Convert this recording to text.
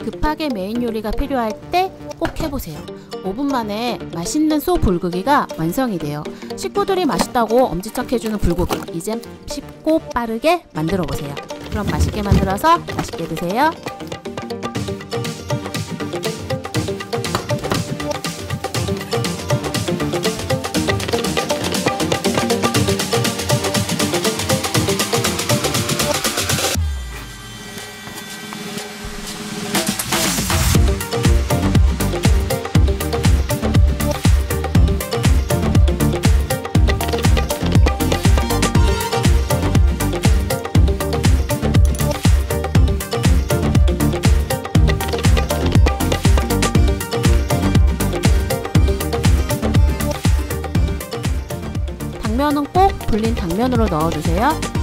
급하게 메인 요리가 필요할 때 꼭 해보세요. 5분 만에 맛있는 소 불고기가 완성이 돼요. 식구들이 맛있다고 엄지척 해주는 불고기, 이젠 쉽고 빠르게 만들어 보세요. 그럼 맛있게 만들어서 맛있게 드세요. 당면은 꼭 불린 당면으로 넣어주세요.